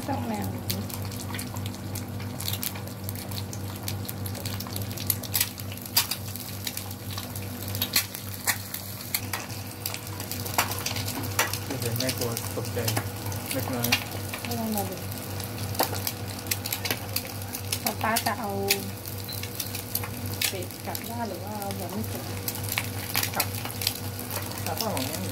ต้องแนวเดี๋ยวแม่กลัวตกใจเล็กน้อยไม่ต้องมาดูป้าจะเอาเป็ดกลับบ้านหรือว่าแบบไม่สุกกลับข้าวของแม่หนู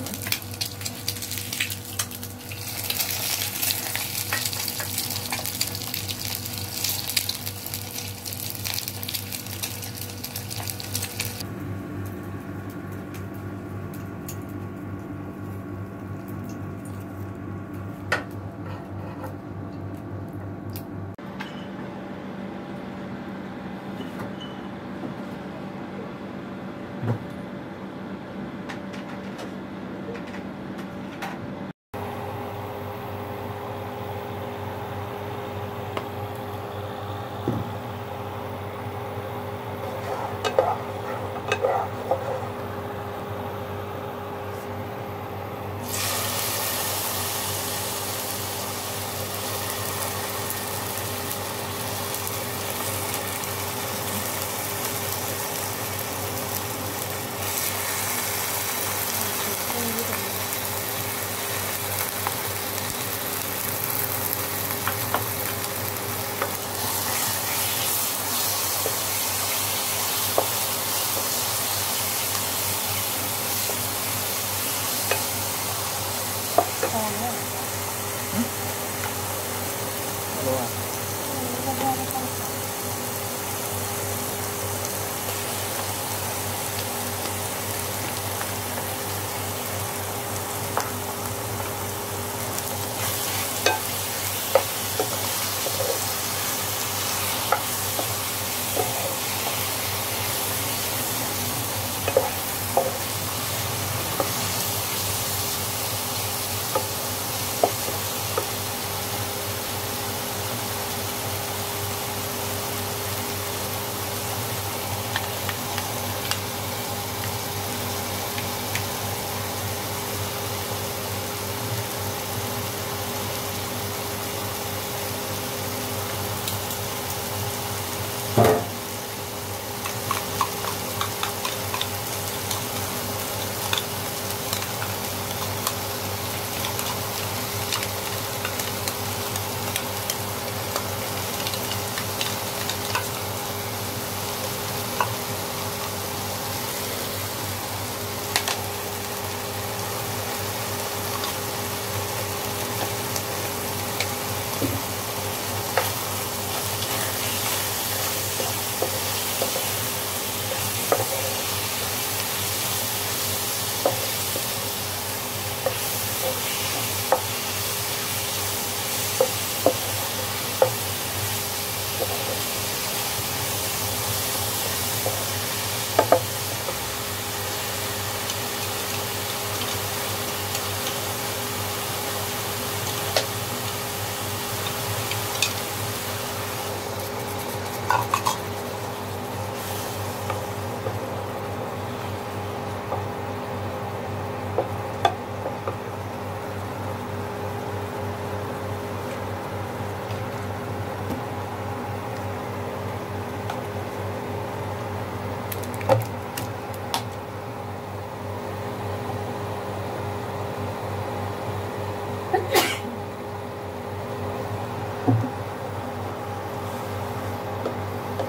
เ